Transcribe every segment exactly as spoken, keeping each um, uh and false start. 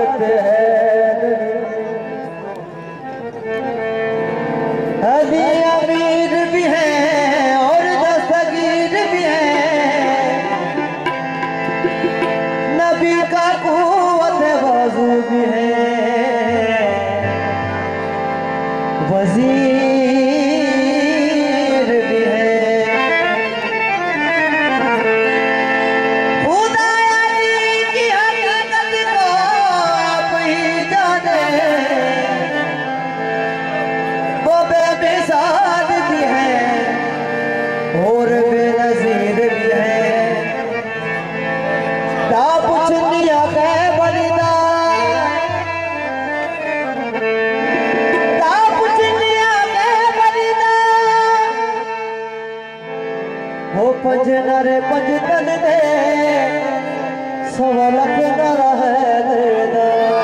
इबादत है। अली अमीर भी है और दस्तगीर भी है, नबी का कुव्वत वज़ू भी है, वज़ीर भी है। खुदा अली की हकीकत को आप ही जाने, वो बेमिसाल भी है और बेनज़ीर भी है। ता पूछ लिया कै बलिदा, ता पूछ लिया कै बलिदा, वो पंज नरे पंज तन दे सवा लख नरा है देदा।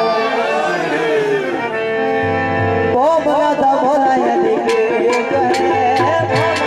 वो बना था भोला यदि के है,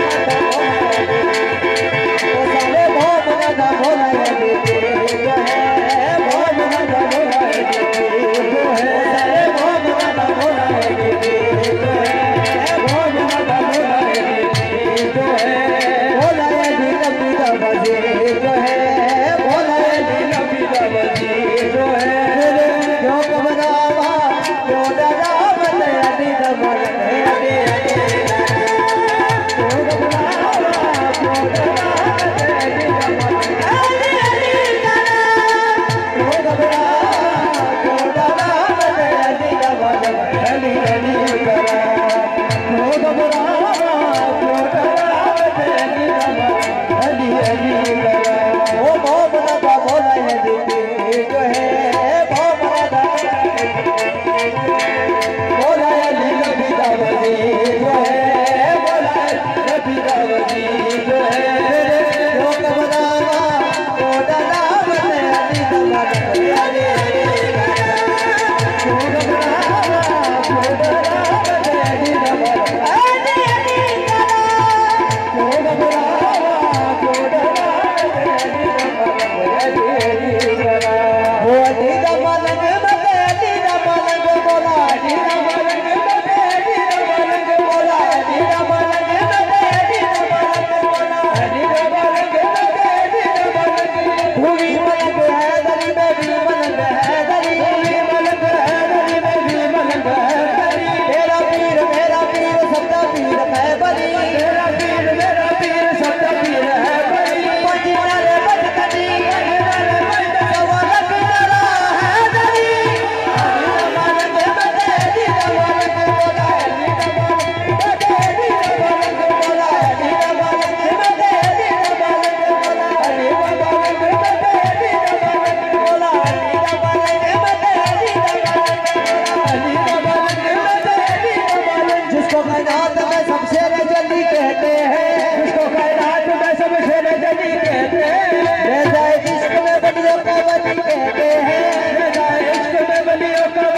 वो साले वो बना था भोला यदि के है, वो बना था भोला यदि के है, साले वो बना था भोला यदि के है, वो बना था भोला यदि के है, भोला यदि नबी दा वज़ीर जो है, भोला यदि नबी दा वज़ीर जो है। क्यों घबरावा क्यों डरावा यदि दा मलक है, अली अली क्यों घबरावा क्यों डरावा यदि दा मलक है, अली अली क्यों घबरावा क्यों डरावा यदि दा मलक है, अली अली क्यों घबरावा क्यों डरावा यदि दा मलक है, अली अली वो मोहम्मद का भोला यदि जो है, मोहम्मद भोला यदि नबी दा वज़ीर जो है, भोला नबी दा वज़ीर जो है। क्यों घबरावा क्यों डरावा अली दा मलक है, अली अली क्यों घबरावा क्यों डरावा अली दा मलक है, अली अली क्यों घबरावा क्यों डरावा अली दा मलक है, अली अली वो अली दा मलक मते अली दा मलक बोला, अली दा मलक मते अली दा मलक बोला, अली दा मलक मते अली दा मलक बोला, अली दा मलक मते अली दा मलक। भूमि मलक है दरी में भी मलक है दरी, भूमि मलक है दरी में भी मलक है दरी। मेरा पीर मेरा पीर सबका पीर है बली, मेरा पीर मेरा पीर सबका पीर है बली। पंज नरे पंज तनी पंज नरे पंज सवा लख नरा है दरी, अली दा मलक मते अली दा मलक बोला, अली दा मलक मते अली दा मलक बोला, अली दा मलक मते अली दा मलक बोला, अली दा मलक मते अली दा मलक बोला, अली दा मलक मते अली दा मलक बोला, अली दा मलक मते अली दा मलक। जिसको कायनात में सबसे रजनी कहते हैं, जिसको कायनात में सबसे रजनी कहते हैं, रेज़ा इश्क में बलियों का वली कहते हैं, रेज़ा इश्क में बलियों का